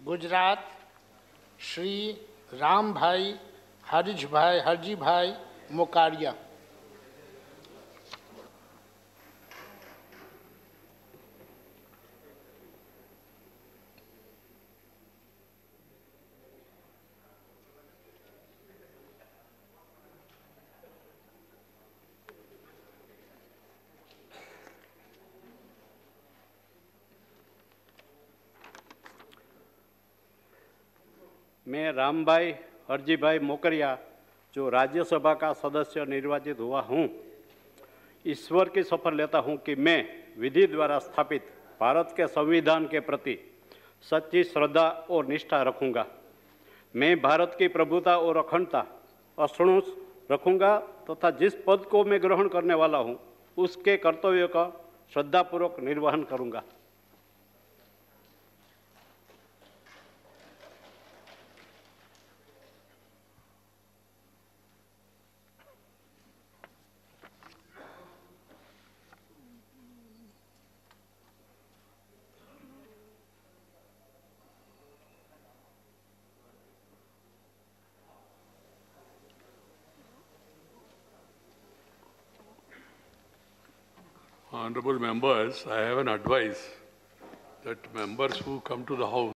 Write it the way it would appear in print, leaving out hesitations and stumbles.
गुजरात श्री रामभाई हरजीभाई मोकारिया। मैं रामभाई हरजीभाई मोकरिया, जो राज्यसभा का सदस्य निर्वाचित हुआ हूँ, ईश्वर की शपथ लेता हूँ कि मैं विधि द्वारा स्थापित भारत के संविधान के प्रति सच्ची श्रद्धा और निष्ठा रखूँगा। मैं भारत की प्रभुता और अखंडता अक्षुण्ण रखूँगा तथा जिस पद को मैं ग्रहण करने वाला हूँ उसके कर्तव्यों का श्रद्धापूर्वक निर्वहन करूँगा। Honorable members, I have an advice that members who come to the House